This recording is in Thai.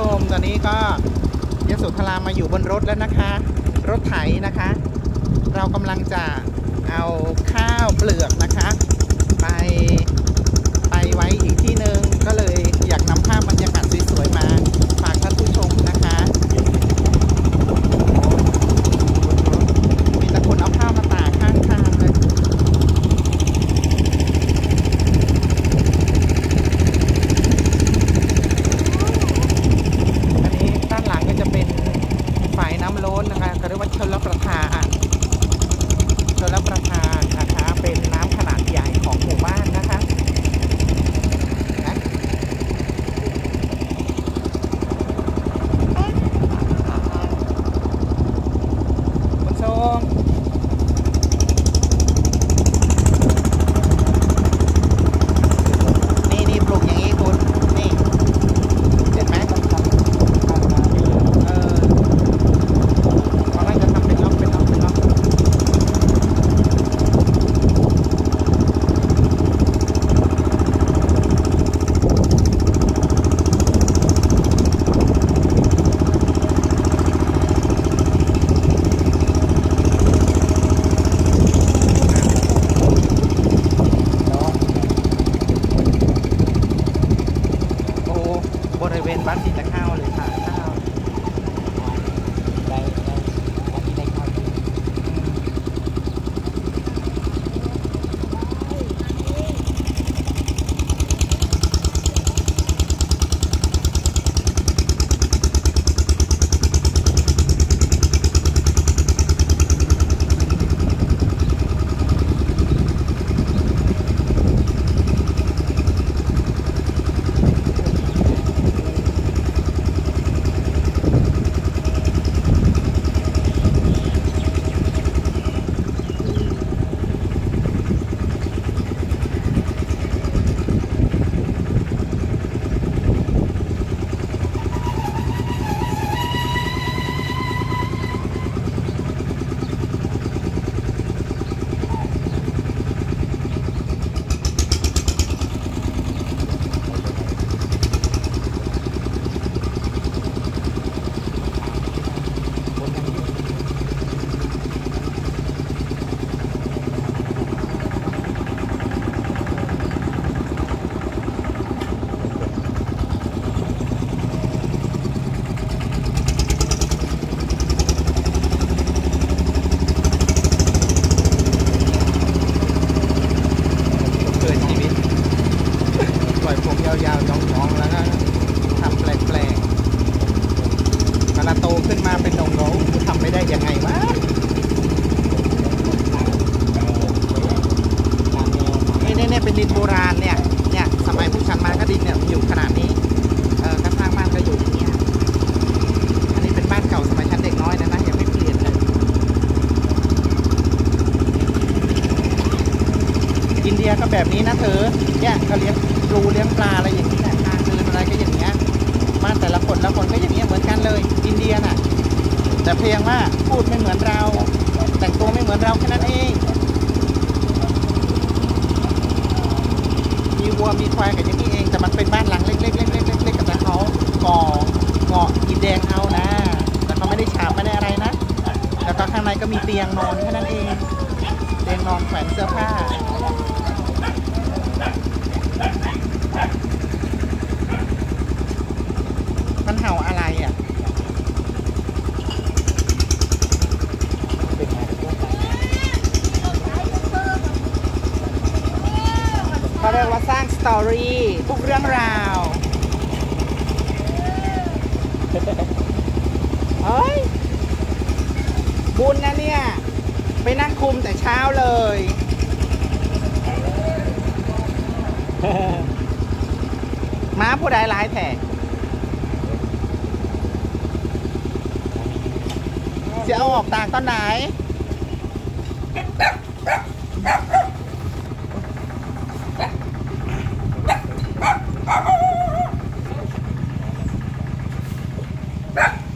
มตอนนี้ก็ยโสธรามาอยู่บนรถแล้วนะคะรถไถนะคะเรากำลังจะเอาข้าวเปลือกนะคะไปไว้อีกที่หนึ่งก็เลยอยากนำภาพบรรยากาศสวยๆมาฝากท่านผู้ชมนะคะมีแต่คนเอาข้าวมาตากข้างทางเลยอันนี้ด้านหลังก็จะเป็นฝ่ายน้ำล้นนะคะก็เรียกว่าชลประทานนะคะเป็นน้ำขนาดใหญ่ของหมู่บ้านนะคะคุณชมนี่ปลูกอย่างนี้คุณนี่เห็นไหมเขาน่าจะทำเป็นล็อกบริเวณบ้านที่จะเข้าเลยค่ะข้าวได้ข้าวดีผมยาวๆจ้องๆแล้วก็ทำแปลกๆเวลาโตขึ้นมาเป็นหนุ่มเราทำไม่ได้ยังไงวะนี่เป็นดินโบราณเนี่ยสมัยพวกฉันมาก็ดินเนี่ยอยู่ขนาดนี้ข้างๆบ้านก็อยู่อย่างเงี้ยอันนี้เป็นบ้านเก่าสมัยฉันเด็กน้อยนะยังไม่เปลี่ยนเลยอินเดียก็แบบนี้นะเธอเนี่ยก็เลี้ยงรูเลี้ยงปลาอะไรอย่างนี้นะทางเดินอะไรก็อย่างเงี้ยบ้านแต่ละคนก็อย่างเงี้ยเหมือนกันเลยอินเดียน่ะแต่เพียงว่าพูดไม่เหมือนเราแต่งตัวไม่เหมือนเราแค่นั้นเองมีวัวมีควายกันอย่างนี้เองแต่มันเป็นบ้านหลังเล็กๆแต่เขาก่ออิฐแดงเอานะแต่เขาไม่ได้ฉาบไม่ได้อะไรนะแล้วก็ข้างในก็มีเตียงนอนแค่นั้นเองเตียงนอนแขวนเสื้อผ้ามันเห่าอะไรอ่ะเขาเรียกว่าสร้างสตอรี่ทุกเรื่องราวเฮ้ยบุญนะเนี่ยไปนั่งคุมแต่เช้าเลยม้าผู้ใดหลายแถกจะเอาออกต่างตอนไหน